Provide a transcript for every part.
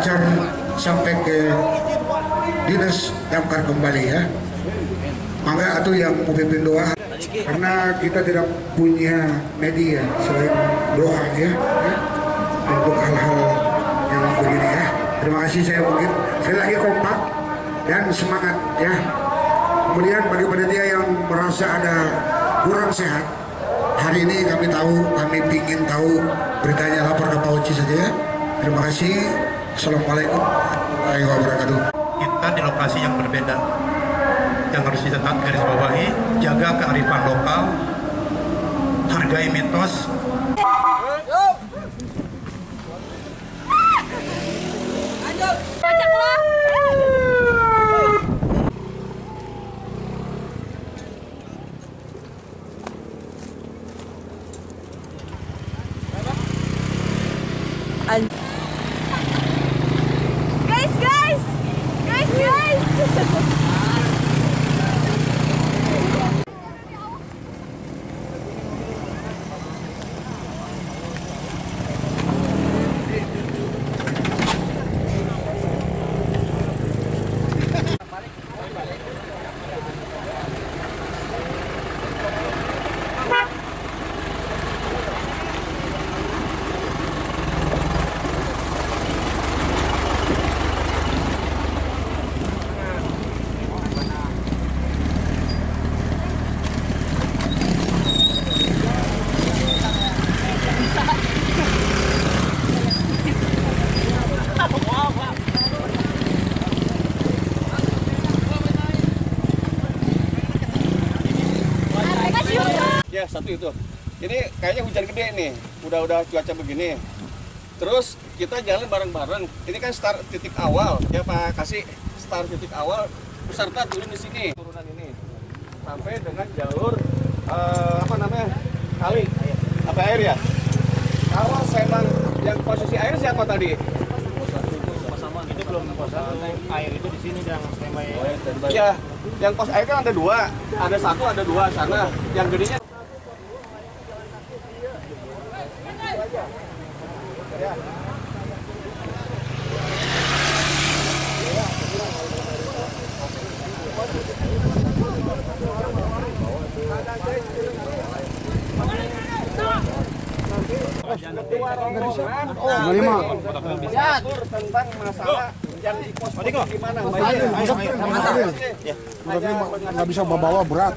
lancar sampai ke dinas damkar kembali ya. Mangga atuh yang mau pimpin doa, karena kita tidak punya media selain doa ya untuk hal-hal yang begini ya. Terima kasih, saya mungkin sekali lagi kompak dan semangat ya. Kemudian bagi panitia yang merasa ada kurang sehat, hari ini kami ingin tahu beritanya, lapor ke Pak Oci saja ya. Terima kasih. Assalamualaikum warahmatullahi wabarakatuh. Kita di lokasi yang berbeda, yang harus ditetap garis bawahi, jaga kearifan lokal, hargai mitos. Ya, satu itu. Ini kayaknya hujan gede nih. Udah cuaca begini. Terus kita jalan bareng-bareng. Ini kan start titik awal. Ya Pak, kasih start titik awal. Peserta turun di sini. Turunan ini. Sampai dengan jalur kali. Apa air ya? Kalau memang yang posisi air siapa tadi? Sama itu belum pasang air itu di sini yang standby. Ya, yang pos air kan ada dua. Ada satu, ada dua sana. Yang gedenya tentang masalah yang di pos gimana? Nggak bisa bawa berat.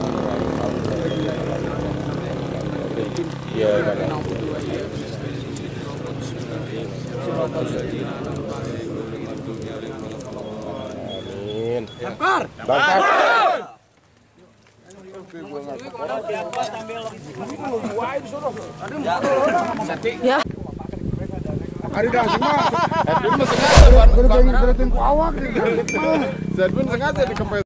Ya. Hari dah semua. Edwin sengaja. Berarti ku awak. Edwin sengaja dikempes.